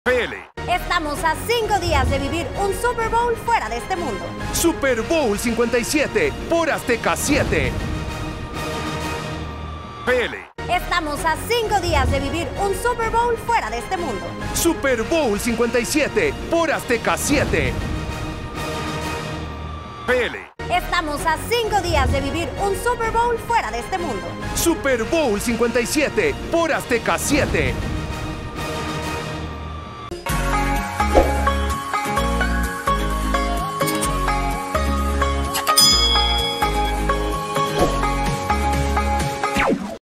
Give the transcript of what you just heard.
PL. Estamos a 5 días de vivir un Super Bowl fuera de este mundo. Super Bowl 57 por Azteca 7. PL. Estamos a 5 días de vivir un Super Bowl fuera de este mundo. Super Bowl 57 por Azteca 7. PL. Estamos a 5 días de vivir un Super Bowl fuera de este mundo. Super Bowl 57 por Azteca 7.